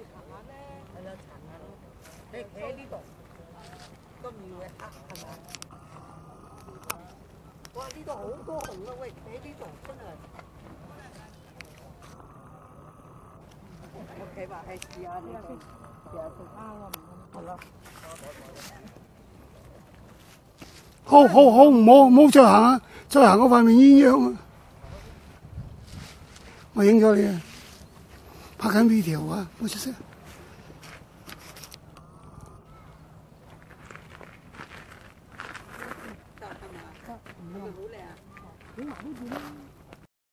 係啦，殘下咯。你企喺呢度都唔會黑係嘛？哇！呢度好多紅啊！喂，企喺呢度真係。OK 吧？係試下呢個，試下先。好啦。 好，唔好再行啊！再行嗰塊面鴛鴦啊！我影咗你啊！拍緊 video 啊！冇出聲。